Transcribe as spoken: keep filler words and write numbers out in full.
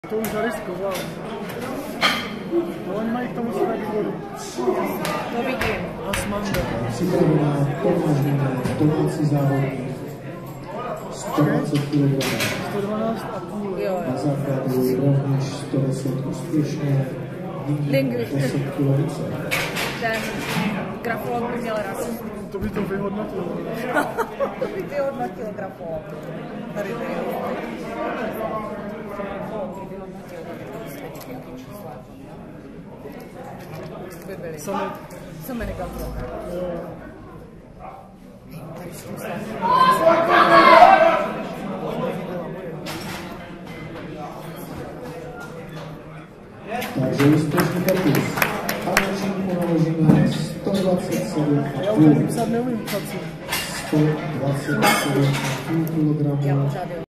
To už zariskoval. No, oni mají k tomu své důvody. To vidím. Asmanda. Připravená Tomáš domácí závodník. sto dvacet kilogramů. sto dvanáct a půl. Na základu rovněž sto deset úspěšně. Nyní deset kilo více. Ten grafolog by měl rád. To by to vyhodnotilo. To by vyhodnotil grafolog. Tady to je. By byly. Summit. Summit grafolog. Takže úspěšný kartus. A načínku naložíme sto dvacet sedm a Já půl. už psát neumím psat si. sto dvacet sedm a půl kilogramů.